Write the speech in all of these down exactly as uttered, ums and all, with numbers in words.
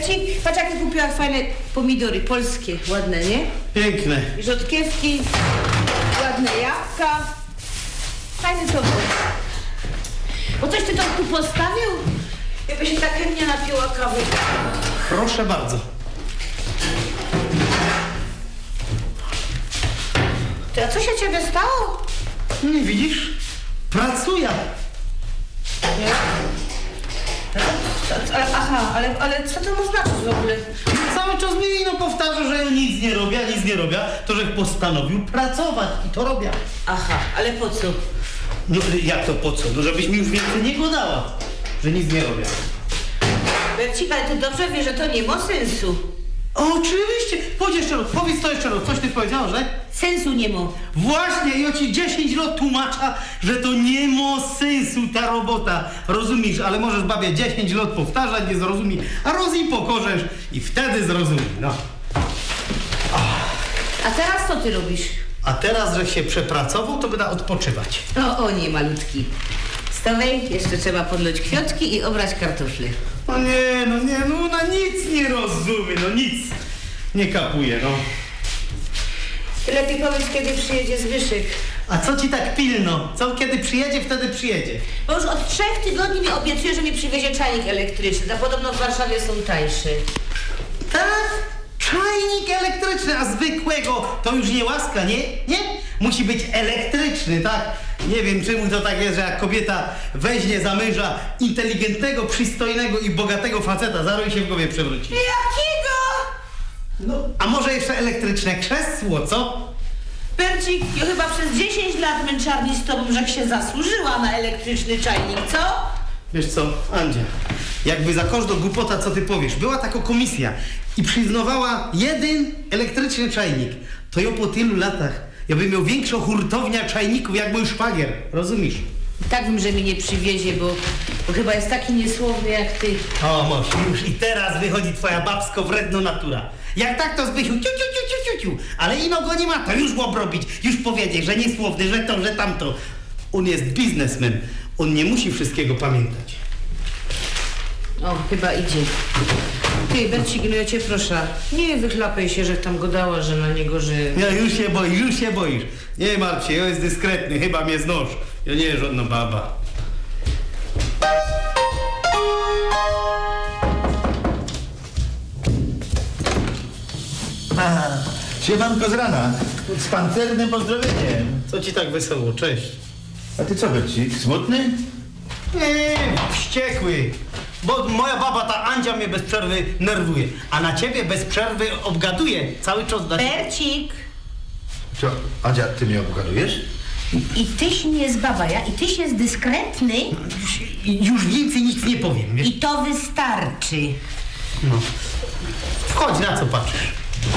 Bercik, patrz jakie kupiłam fajne pomidory, polskie, ładne, nie? Piękne. I rzodkiewki, ładne jabłka. Fajny to był. Bo coś ty tam tu postawił? Jakby się tak chętnie napiła kawy. Proszę bardzo. Ty, a co się ciebie stało? Nie widzisz? Pracuję. Nie? Ale, aha, ale, ale co to ma znaczyć w ogóle? Cały czas mi no powtarza, że ja nic nie robię, nic nie robię, to że postanowił pracować i to robię. Aha, ale po co? No jak to po co? No żebyś mi już więcej nie godała, że nic nie robię. Bercik, ale ty dobrze wiesz, że to nie ma sensu. Oczywiście! Powiedz jeszcze raz, powiedz to jeszcze raz. Coś ty powiedziała, że? Sensu nie ma. Właśnie, ja ci dziesięć lat tłumacza, że to nie ma sensu ta robota. Rozumiesz, ale możesz babie dziesięć lat powtarzać, nie zrozumie, a roz i pokorzesz i wtedy zrozumie, no. A teraz co ty robisz? A teraz, że się przepracował, to będę odpoczywać. O, o nie, malutki. Wstawaj, jeszcze trzeba podlać kwiatki i obrać kartofle. No nie, no nie, no ona nic nie rozumie, no nic nie kapuje, no. Lepiej powiedz, kiedy przyjedzie Zbyszek. A co ci tak pilno? Co kiedy przyjedzie, wtedy przyjedzie. Bo już od trzech tygodni mi obiecuje, że mi przywiezie czajnik elektryczny, a podobno w Warszawie są tańsze. Tak? Czajnik elektryczny, a zwykłego to już nie łaska, nie? Nie? Musi być elektryczny, tak? Nie wiem, czemu to tak jest, że jak kobieta weźmie za męża inteligentnego, przystojnego i bogatego faceta, zaraz się w głowie przewróci. Jakiego? No, a może jeszcze elektryczne krzesło, co? Bercik, ja chyba przez dziesięć lat męczarni z tobą, że się zasłużyła na elektryczny czajnik, co? Wiesz co, Andzia, jakby za każdą głupota, co ty powiesz, była taka komisja i przyznawała jeden elektryczny czajnik, to ja po tylu latach ja bym miał większą hurtownię czajników jak mój szwagier, rozumiesz? Tak wiem, że mi nie przywiezie, bo, bo chyba jest taki niesłowny jak ty. O, moż, już i teraz wychodzi twoja babsko wredna natura. Jak tak to Zbysiu, ciu, ciu, ciu, ciu, ciu, ciu. Ale ino go nie ma, to już łob robić, już powiedzieć, że niesłowny, że to, że tamto. On jest biznesmen, on nie musi wszystkiego pamiętać. O, chyba idzie. Ty, Bercik, no ja cię proszę, nie wychlapaj się, że tam godała, że na niego, że... Ja już się boisz, już się boisz. Nie martw się, ja jest dyskretny, chyba mnie znosz. Ja nie jest żadna baba. Aha, siemanko z rana, z pancernym pozdrowieniem. Co ci tak wesoło? Cześć. A ty co, Bercik, smutny? Nie, wściekły. Bo moja baba, ta Andzia, mnie bez przerwy nerwuje. A na ciebie bez przerwy obgaduje. Cały czas na ciebie. Bercik! Co, Adzia, ty mnie obgadujesz? I tyś nie jest babaja, i tyś jest dyskretny. Już, już więcej nic nie powiem, wiesz? I to wystarczy. No. Wchodź, na co patrzysz?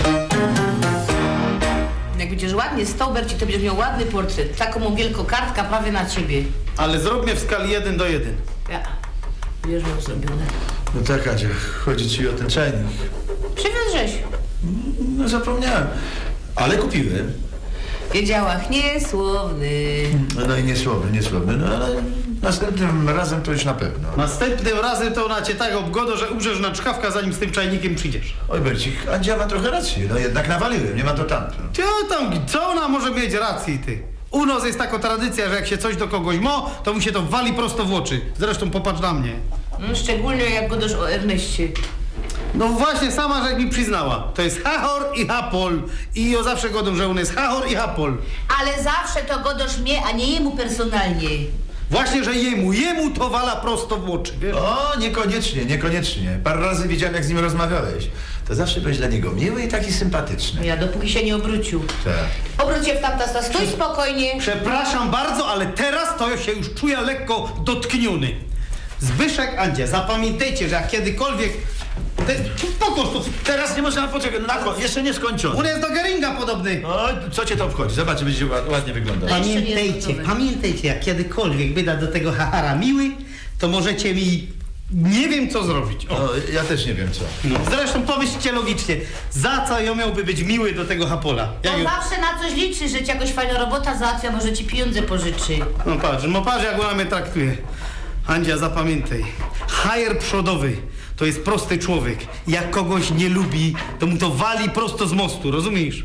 Jak będziesz ładnie stał, Bercik, to będziesz miał ładny portret. Taką wielką kartkę prawie na ciebie. Ale zrób mnie w skali jeden do jeden. Ja. Już mam zrobione. No tak, Adzia, chodzi ci o ten czajnik. Przywiozłeś. No zapomniałem, ale kupiłem. Wiedziałach, niesłowny. No, no i niesłowny, niesłowny, no ale następnym razem to już na pewno. Następnym razem to ona cię tak obgodo, że umrzesz na czkawka, zanim z tym czajnikiem przyjdziesz. Oj, Bercik, Andzia ma trochę rację, no jednak nawaliłem, nie ma to tamto. Ty tam, co ona może mieć racji, ty? U nas jest taka tradycja, że jak się coś do kogoś mo, to mu się to wali prosto w oczy. Zresztą popatrz na mnie. No, szczególnie jak godasz o Erneście. No właśnie, sama żeś mi przyznała. To jest Hachor i Hapol. I ja zawsze godą, że on jest Hachor i Hapol. Ale zawsze to godasz mnie, a nie jemu personalnie. Właśnie, że jemu, jemu to wala prosto w oczy, wiesz? O, niekoniecznie, niekoniecznie. Parę razy widziałem, jak z nim rozmawiałeś. To zawsze byłeś dla niego miły i taki sympatyczny. Ja dopóki się nie obrócił. Tak. Obróć się w tamta strona, stój spokojnie. Przepraszam bardzo, ale teraz to ja się już czuję lekko dotkniony. Zbyszek, Andzia, zapamiętajcie, że jak kiedykolwiek... Te, po prostu Teraz nie można poczekać, na ko- jeszcze nie skończony. on jest do Geringa podobny. O, co cię to obchodzi? Zobacz, będzie ład- ładnie wyglądał. jeszcze nie jest Pamiętajcie, gotowy. pamiętajcie, jak kiedykolwiek wyda do tego Hachara miły, to możecie mi... Nie wiem, co zrobić. O. No, ja też nie wiem co. No. Zresztą pomyślcie logicznie, za co ja miałby być miły do tego Hapola? Jak On ją... zawsze na coś liczy, że ci jakoś fajna robota załatwia, może ci pieniądze pożyczy. No patrz, no patrz, jak ona mnie traktuje. Andzia, zapamiętaj, hajer przodowy to jest prosty człowiek. Jak kogoś nie lubi, to mu to wali prosto z mostu, rozumiesz?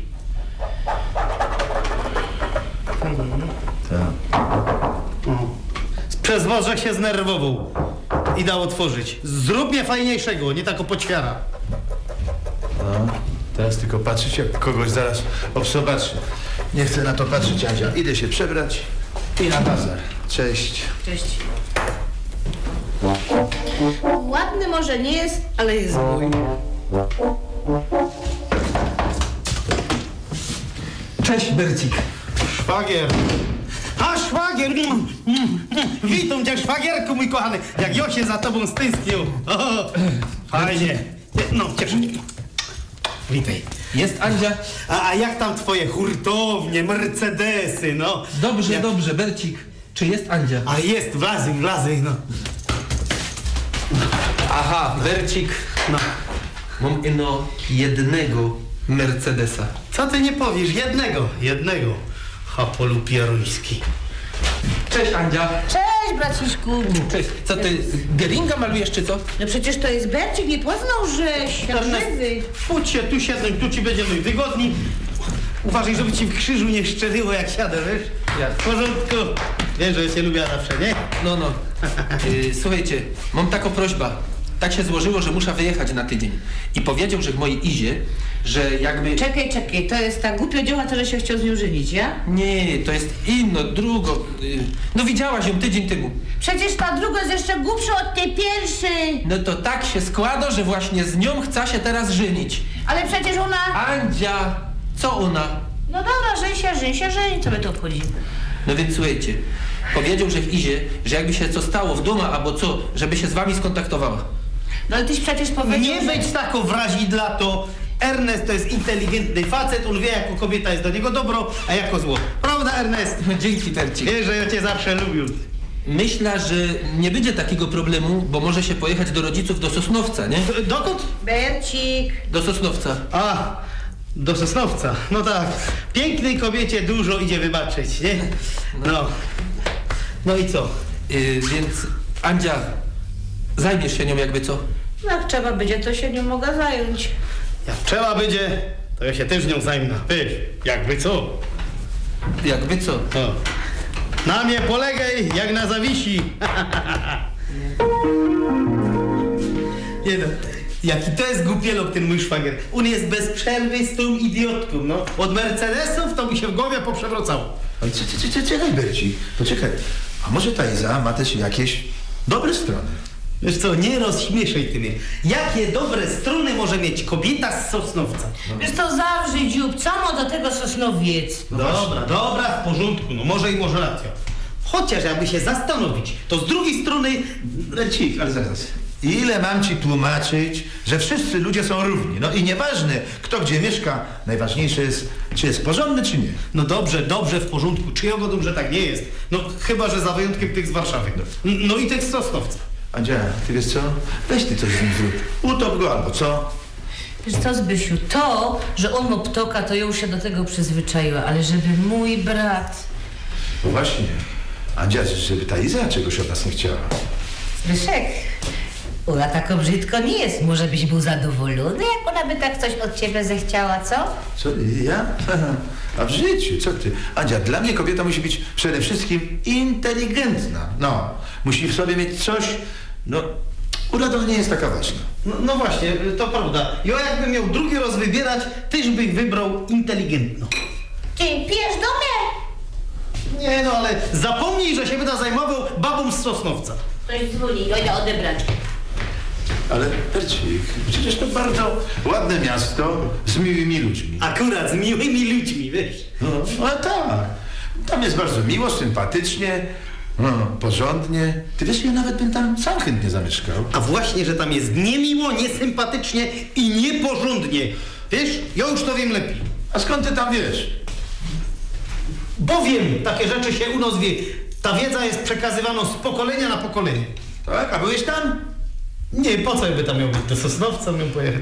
Tak. Przez Boże się znerwował i dał otworzyć. Zrób mnie fajniejszego, nie tako poćwiara. No, teraz tylko patrzeć, jak kogoś zaraz obsobaczy. Nie chcę na to patrzeć, Andzia. Idę się przebrać i na bazar. Cześć. Cześć. Ładny może nie jest, ale jest mój. Cześć, Bercik. Szwagier. A, szwagier! Mm, mm, mm. Witam cię, szwagierku, mój kochany. Jak ja się za tobą stęsknił. O, fajnie. No, cieszę się. Witaj. Jest Andzia? A, a jak tam twoje hurtownie, mercedesy, no? Dobrze, jak... dobrze, Bercik. Czy jest Andzia? A jest, wlazy, wlazy, no. Aha, Bercik. No. Mam ino jednego Mercedesa. Co ty nie powiesz? Jednego, jednego. Hapolu pieruński. Cześć, Andzia. Cześć, braciszku. Cześć. Co ty, Geringa malujesz, czy co? No przecież to jest Bercik, nie poznał, że świadczywy. Pójdź się, tu siadaj, tu ci będzie wygodniej. Uważaj, żeby ci w krzyżu nie szczeliło, jak siadę, wiesz? Ja. W porządku. Wiesz, że ja cię lubię zawsze, nie? No, no. Y, słuchajcie, mam taką prośbę. Tak się złożyło, że muszę wyjechać na tydzień. I powiedział, że w mojej Izie, że jakby... Czekaj, czekaj, to jest ta głupia dzioła, to że się chciał z nią żenić, ja? Nie, to jest inno, drugo. Y, no widziałaś ją tydzień temu. Przecież ta druga jest jeszcze głupsza od tej pierwszej. No to tak się składa, że właśnie z nią chce się teraz żenić. Ale przecież ona... Andzia, co ona? No dobra, żeń się, żeń się, żeń, co my to obchodzi? No więc słuchajcie, powiedział, że w Izie, że jakby się co stało w domu albo co, żeby się z wami skontaktowała. No ale tyś przecież powiedział, Nie że... być tako wrazidla, to Ernest to jest inteligentny facet, on wie, jako kobieta jest do niego dobro, a jako zło. Prawda, Ernest? No dzięki, Tercik. Wiesz, że ja cię zawsze lubił. Myślę, że nie będzie takiego problemu, bo może się pojechać do rodziców do Sosnowca, nie? D- Dokąd? Bercik. Do Sosnowca. A, do Sosnowca. No tak. Pięknej kobiecie dużo idzie wybaczyć, nie? No. No i co? Yy, więc Andzia, zajmiesz się nią jakby co? No jak trzeba będzie, to się nią mogę zająć. Jak trzeba będzie, to ja się też nią zajmę. Wiesz, jakby co? Jakby co? O. Na mnie polegaj, jak na Zawisi. Nie no, jaki to jest głupielok ten mój szwagier. On jest bez przerwy z tą idiotką, no. Od Mercedesów to mi się w głowie poprzewracało. Ale cze- cze- cze- czekaj, Bercik, poczekaj. A może ta Iza ma też jakieś dobre strony? Wiesz co, nie rozśmieszaj ty mnie. Jakie dobre strony może mieć kobieta z Sosnowca? Wiesz to zawrzyj dziób, co ma do tego Sosnowiec? Dobra, dobra, w porządku, no może i może racja. Chociaż jakby się zastanowić, to z drugiej strony... Bercik, ale zaraz. Ile mam ci tłumaczyć, że wszyscy ludzie są równi? No i nieważne, kto gdzie mieszka, najważniejsze jest, czy jest porządny, czy nie. No dobrze, dobrze, w porządku. Czy ja godum, że tak nie jest? No chyba, że za wyjątkiem tych z Warszawy. No, no i tych z Sosnowca. Andzia, ty wiesz co? Weź ty coś z nim zrób. Utop go albo co? Wiesz co, Zbysiu, to, że on ma ptoka, to ja już się do tego przyzwyczaiła, ale żeby mój brat... No właśnie. Andzia, żeby ta Iza czegoś od nas nie chciała. Zbyszek, ona tak brzydko nie jest. Może byś był zadowolony, jak ona by tak coś od ciebie zechciała, co? Co, ja? A w życiu, co ty? Andzia, dla mnie kobieta musi być przede wszystkim inteligentna. No, musi w sobie mieć coś, no, uroda nie jest taka ważna. No, no właśnie, to prawda. Ja jakbym miał drugi raz wybierać, też bych wybrał inteligentną. Ty pijesz do mnie? Nie no, ale zapomnij, że się będę zajmował babą z Sosnowca. Ktoś dzwoni, ja idę odebrać. Ale Bercik, przecież to bardzo ładne miasto z miłymi ludźmi. Akurat z miłymi ludźmi, wiesz. No, no tak. Tam jest bardzo miło, sympatycznie, no, porządnie. Ty wiesz, ja nawet bym tam sam chętnie zamieszkał. A właśnie, że tam jest niemiło, niesympatycznie i nieporządnie. Wiesz, ja już to wiem lepiej. A skąd ty tam wiesz? Bo wiem, takie rzeczy się u nas wie. Ta wiedza jest przekazywana z pokolenia na pokolenie. Tak? A byłeś tam? Nie, po co by tam miał być? Do Sosnowca miał pojechać.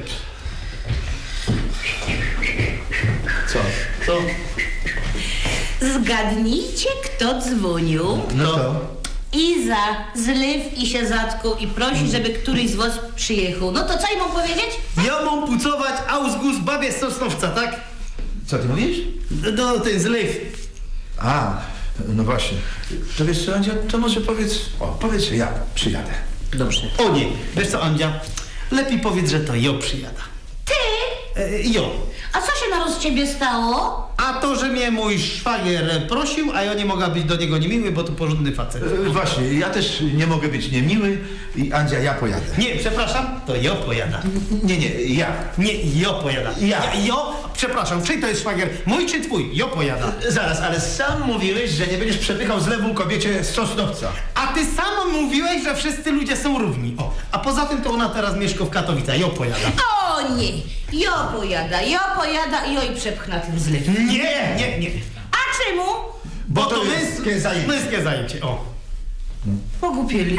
Co? Co? Zgadnijcie, kto dzwonił. No to? Iza, zlew i się zatkał i prosi, żeby któryś z was przyjechał. No to co im mam powiedzieć? Ja mam pucować Ausgus babie z Sosnowca, tak? Co ty mówisz? No, ten zlew. A, no właśnie. To wiesz co, Andzia, to może powiedz... O, powiedz, że ja przyjadę. Dobrze. O nie, wiesz co, Andzia? Lepiej powiedz, że to jo przyjada. Ty? E, jo. A co się naraz z ciebie stało? A to, że mnie mój szwagier prosił, a ja nie mogę być do niego niemiły, bo to porządny facet. E, właśnie, ja też nie mogę być niemiły i Andzia, ja pojadę. Nie, przepraszam, to jo pojada. Nie, nie, ja. Nie, jo pojada. Ja. Jo, przepraszam, czyj to jest szwagier? Mój czy twój? Jo pojada. Zaraz, ale sam mówiłeś, że nie będziesz przepychał zlewu kobiecie z Sosnowca. A ty sam mówiłeś, że wszyscy ludzie są równi. O, a poza tym to ona teraz mieszka w Katowicach, jo pojada. O nie, jo pojada, jo pojada i oj przepchna ten zlew. Nie, nie, nie. A czemu? Bo, Bo to to męskie męskie zajęcie. Męskie zajęcie, o. Pogłupieli.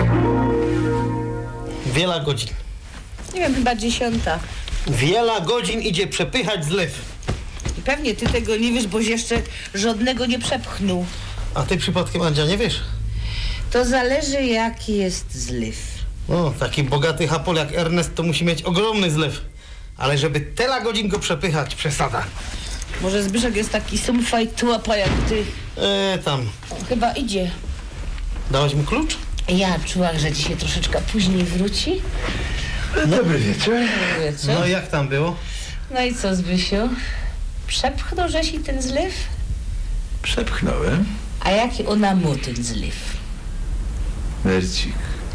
Wiele godzin. Nie wiem, chyba dziesiąta. Wiele godzin idzie przepychać zlew. I pewnie ty tego nie wiesz, boś jeszcze żadnego nie przepchnął. A ty przypadkiem, Andzia, nie wiesz? To zależy, jaki jest zlew. O, taki bogaty hapol jak Ernest to musi mieć ogromny zlew. Ale żeby tyle godzin go przepychać, przesada. Może Zbyszek jest taki sumfa i tułapa jak ty. E, tam. Chyba idzie. Dałeś mu klucz? Ja czułam, że dzisiaj troszeczkę później wróci. Dobry wieczór. Wiecie? No jak tam było? No i co, Zbysiu? Przepchnął żeś i ten zlew? Przepchnąłem. A jaki ona mu ten zlew? Bercik.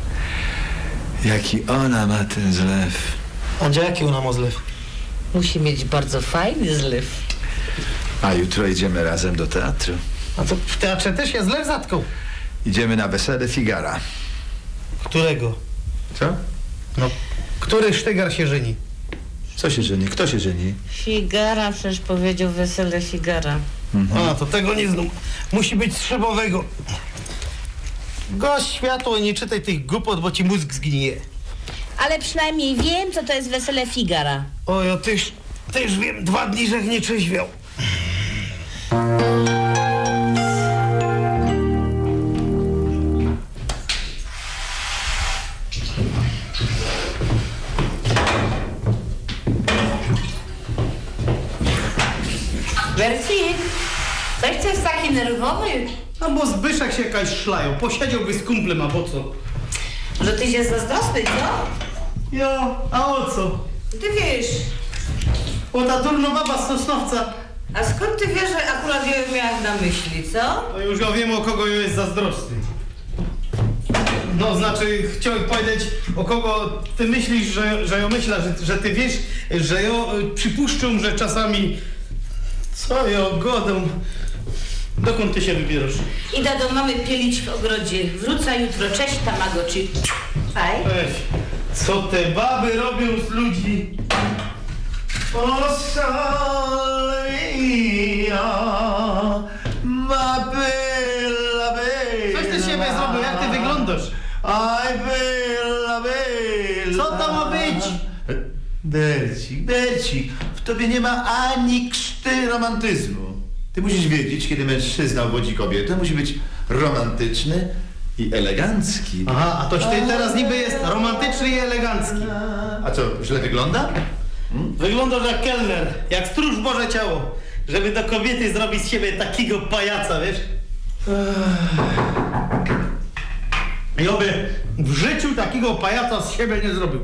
Jaki ona ma ten zlew. Andzia, jaki ona ma zlew? Musi mieć bardzo fajny zlew. A jutro idziemy razem do teatru. A to w teatrze też jest zlew zatkał. Idziemy na wesele Figara. Którego? Co? No, który sztygar się żeni? Co się żeni? Kto się żeni? Figara, przecież powiedział wesele Figara. A, to tego nie znam. Musi być z Szybowego. Gaś światło i nie czytaj tych głupot, bo ci mózg zgnije. Ale przynajmniej wiem, co to jest wesele Figara. Oj, ja też, też wiem, dwa dni, żech nie trzeźwiał. Bercik, coś ty jest taki nerwowy? No bo Zbyszek się jakaś szlają. Posiedziałby z kumplem, a po co? Że ty się zazdrosny, co? Jo, a o co? Ty wiesz. O, ta durna baba z Sosnowca. A skąd ty wiesz, że akurat ją miałam na myśli, co? No już ja wiem, o kogo ją jest zazdrosny. No, znaczy, chciałem powiedzieć, o kogo ty myślisz, że, że ją myśla, że, że ty wiesz, że ją y, przypuszczą, że czasami... Co ją godą? Dokąd ty się wybierasz? Idę do mamy pielić w ogrodzie. Wrócę jutro. Cześć, Tamagotchi. Hej. Weź, co te baby robią z ludzi? O, sole mia, ma bella, bella. Coś ty z siebie zrobił, jak ty wyglądasz? Aj, bella, bella. Co to ma być? Bercik, Bercik, w tobie nie ma ani krzty romantyzmu. Ty musisz wiedzieć, kiedy mężczyzna obłodzi kobietę, musi być romantyczny i elegancki. Aha, a toś ty teraz niby jest romantyczny i elegancki. A co, źle wygląda? Wyglądasz jak kelner, jak stróż Boże ciało. Żeby do kobiety zrobić z siebie takiego pajaca, wiesz? I oby w życiu takiego pajaca z siebie nie zrobił.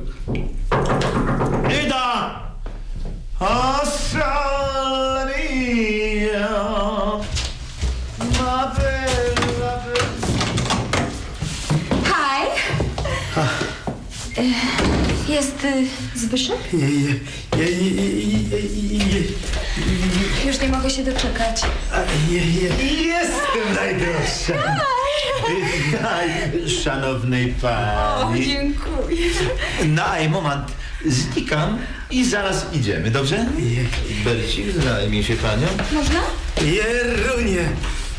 Ida! O, sole mia, ma bella, bella. Hej. Y, Jest y, Zbyszek? Je, je, je, je, je, je, Już nie mogę się doczekać. je, je. Jestem najdroższa. Daj, szanownej pani. Dziękuję. Na moment znikam i zaraz idziemy, dobrze? Bercik, zajmie się panią. Można? Jerunie!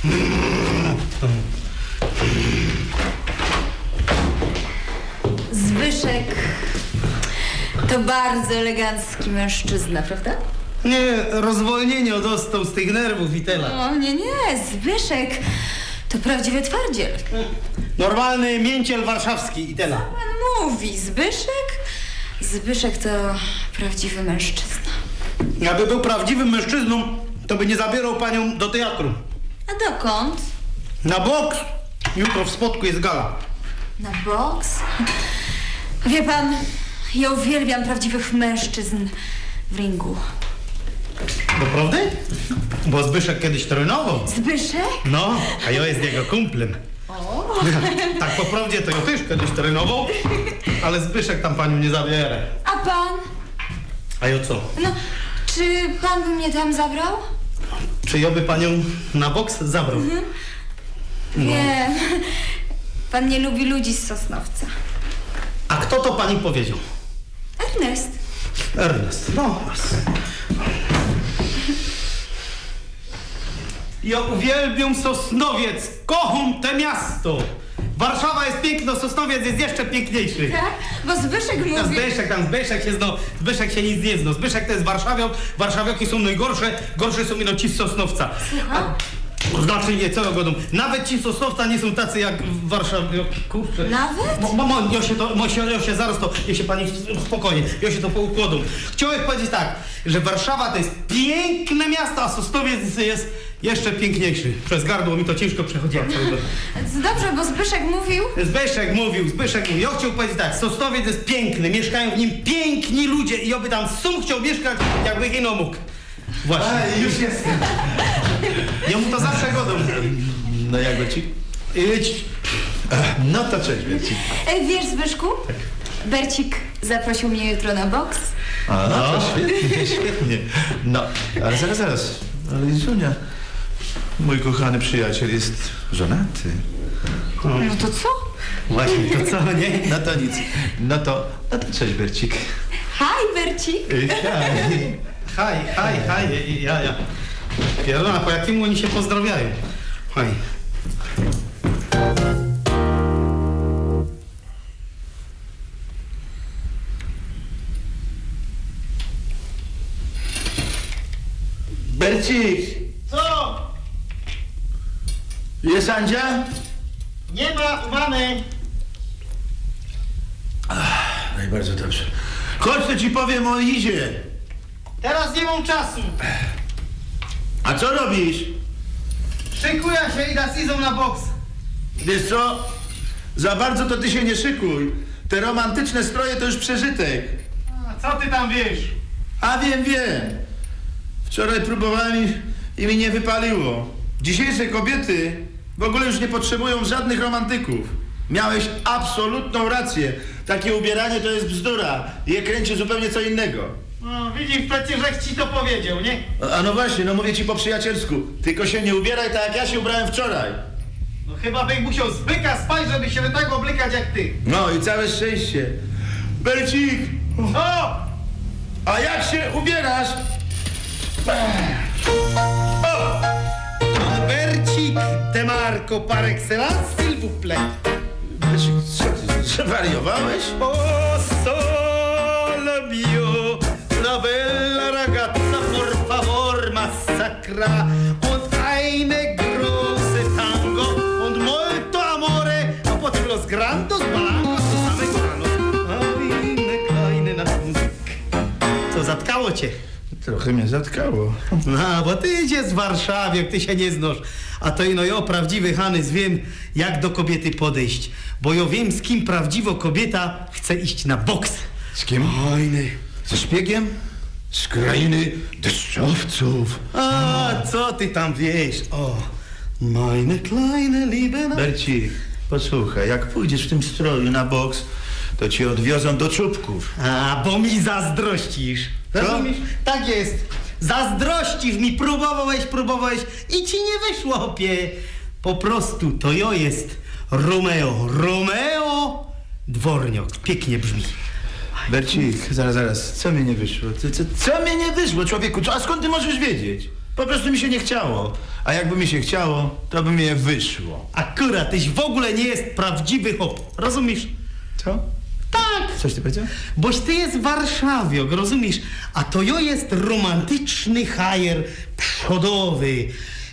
Zbyszek to bardzo elegancki mężczyzna, prawda? Nie, rozwolnienie dostał z tych nerwów i tyle. O nie, nie, Zbyszek To prawdziwy twardziel. Normalny mięciel warszawski i tyle. Pan mówi, Zbyszek? Zbyszek to prawdziwy mężczyzna. Jakby był prawdziwym mężczyzną, to by nie zabierał panią do teatru. A dokąd? Na boks. Jutro w Spodku jest gala. Na boks? Wie pan, ja uwielbiam prawdziwych mężczyzn w ringu. Naprawdę? Bo Zbyszek kiedyś trenował. Zbyszek? No, a ja jest jego kumplem. O. Tak po prawdzie to ja też kiedyś trenował, ale Zbyszek tam panią nie zabiera. A pan? A ja co? No, czy pan by mnie tam zabrał? Czy ja by panią na boks zabrał? Mhm. Wiem. Pan nie lubi ludzi z Sosnowca. A kto to pani powiedział? Ernest. Ernest. No. Ja uwielbiam Sosnowiec. Kocham te miasto. Warszawa jest piękna, Sosnowiec jest jeszcze piękniejszy. Tak? Bo Zbyszek Tam mówi... Zbyszek, tam Zbyszek się zno, Zbyszek się nic nie zna. Zbyszek to jest warszawiak, warszawiaki są najgorsze, gorsze są ino ci z Sosnowca. Słucham? A, znaczy nie, co ja godą. Nawet ci z Sosnowca nie są tacy jak warszawiaki, kurczę. Nawet? Mo, mo, mo, ja się to, mo, się, ja się zaraz to, ja się pani spokojnie, ja się to poukładam. Chciałem powiedzieć tak, że Warszawa to jest piękne miasto, a Sosnowiec jest jeszcze piękniejszy. Przez gardło mi to ciężko przechodziło. Dobrze, bo Zbyszek mówił... Zbyszek mówił, Zbyszek mówił. Ja chciał powiedzieć tak, Sosnowiec jest piękny, mieszkają w nim piękni ludzie i ja by tam sam chciał mieszkać, jakby ino mógł. Właśnie. A, już jestem. Ja mu to zawsze godą. No jak Bercik? Idź. No to cześć, Bercik. E, wiesz, Zbyszku? Bercik zaprosił mnie jutro na boks. A, no to świetnie, świetnie. No, ale zaraz, zaraz. Ale Izunia, mój kochany przyjaciel jest żonaty. No to co? Właśnie, to co, nie? No to nic. No to, no to cześć, Bercik. Haj, Bercik. Ej, hej. Haj, haj, haj, ja, ja. Pierona, po jakiemu oni się pozdrawiają? Haj. Bercik, Co? jest Andzia? Nie ma u mamy. No i bardzo dobrze. Chodź, to ci powiem o Izie. Teraz nie mam czasu. A co robisz? Szykuję się i da season na boks. Wiesz co? Za bardzo to ty się nie szykuj. Te romantyczne stroje to już przeżytek. A co ty tam wiesz? A wiem, wiem. Wczoraj próbowałem i, i mi nie wypaliło. Dzisiejsze kobiety w ogóle już nie potrzebują żadnych romantyków. Miałeś absolutną rację. Takie ubieranie to jest bzdura. Je kręci zupełnie co innego. No widzisz przecież, żeś ci to powiedział, nie? A, a no właśnie, no mówię ci po przyjacielsku. Tylko się nie ubieraj tak jak ja się ubrałem wczoraj. No chyba byś musiał z byka spać, żeby się tak oblykać jak ty. No i całe szczęście. Bercik! O! A jak się ubierasz? O! Bercik de Marco par excellence, s'il vous plaît. Bercik, co ty, zwariowałeś? O sole mio, una bella ragazza, por favor, massacra, und eine große tango, und molto amore, a potem los grandos blancos do samego rano. Eine kleine Nachtmusik. Co, zatkało cię? Trochę mnie zatkało. No, bo ty idziesz z Warszawy, ty się nie znasz. A to ino ja, prawdziwy Hanys, wiem, jak do kobiety podejść. Bo ja wiem, z kim prawdziwa kobieta chce iść na boks. Z kim? Fajny. Ze szpiegiem? Z krainy deszczowców. A, co ty tam wiesz? O, meine kleine Liebe. Bercik, posłuchaj, jak pójdziesz w tym stroju na boks, to cię odwiozą do czubków. A, bo mi zazdrościsz. Co? Rozumiesz? Tak jest. Zazdrościsz mi, próbowałeś, próbowałeś i ci nie wyszło, opie. Po prostu to jo jest Romeo. Romeo Dworniok. Pięknie brzmi. Bercik, zaraz, zaraz, co mi nie wyszło? Co, co, co mi nie wyszło, człowieku? Co, a skąd ty możesz wiedzieć? Po prostu mi się nie chciało. A jakby mi się chciało, to by mi je wyszło. Akurat, tyś w ogóle nie jest prawdziwy hop. Rozumiesz? Co? Tak. Coś ty powiedział? Boś ty jest warszawiok, rozumiesz? A to jo jest romantyczny hajer przodowy.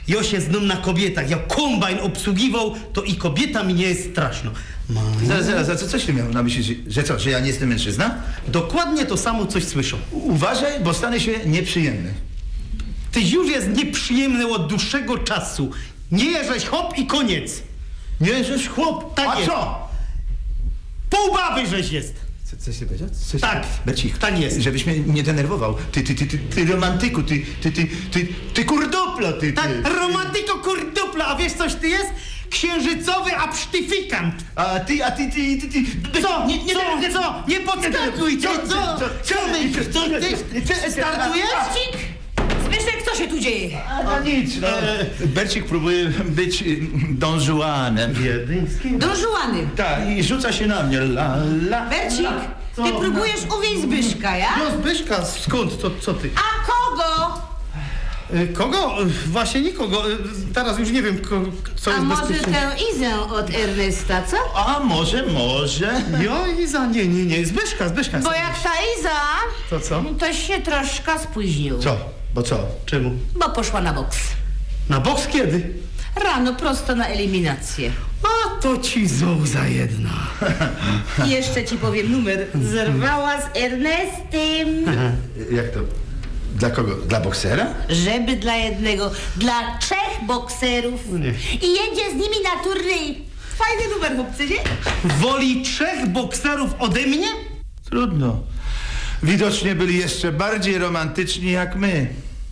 Ja się znam na kobietach. Ja kombajn obsługiwał, to i kobieta mi nie jest straszno. Maj. Zaraz, zaraz, zaraz, co ty miał na myśli, że, że co, że ja nie jestem mężczyzna? Dokładnie to samo coś słyszą. U- Uważaj, bo stanie się nieprzyjemny. Tyś już jest nieprzyjemny od dłuższego czasu. Nie jeżeś hop i koniec. Nie, żeś chłop. Tak A jest. co? Pół baby żeś jest. Co, coś ty powiedział? Coś Tak, Bercik, tak jest. żebyś mnie nie denerwował. Ty, ty, ty, ty, ty romantyku, ty, ty, ty, ty, ty kurduplo, ty, ty. Tak, romantyko kurdupla, a wiesz coś ty jest? Księżycowy absztyfikant. A ty, a ty, ty, ty, ty. Co? Nie, nie, co? nie, Co? Nie podskakuj, co? Co? Co myślisz? Co ty? Ty startujesz? Bercik! Zbyszek, co się tu dzieje? A no nic, no. Bercik próbuje być y, Don Juanem. Wiedyński. Don Juany. Tak, i rzuca się na mnie. La, la. Bercik, ty próbujesz uwieść Zbyszka, ja? No Zbyszka, skąd? Co, co ty? A kogo? Y, Kogo? Y, Właśnie nikogo. Y, Teraz już nie wiem, ko, co A jest może bezpieczne. tę Izę od Ernesta, co? A może, może. Jo, Iza, nie, nie, nie. Zbyszka, Zbyszka. Bo jak ta Iza, To co? to się troszkę spóźnił. Co? Bo co? Czemu? Bo poszła na boks. Na boks kiedy? Rano prosto na eliminację. A to ci zołza jedna. I jeszcze ci powiem numer. Zerwała z Ernestem. Jak to? Dla kogo? Dla boksera? Żeby dla jednego, dla trzech bokserów. Nie. I jedzie z nimi na turniej. Fajny numer, chłopcy, nie? Woli trzech bokserów ode mnie? Trudno. Widocznie byli jeszcze bardziej romantyczni jak my.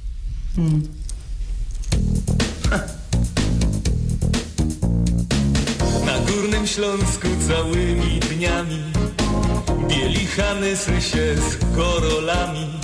Na Górnym Śląsku całymi dniami bieli Hanysy się z korolami.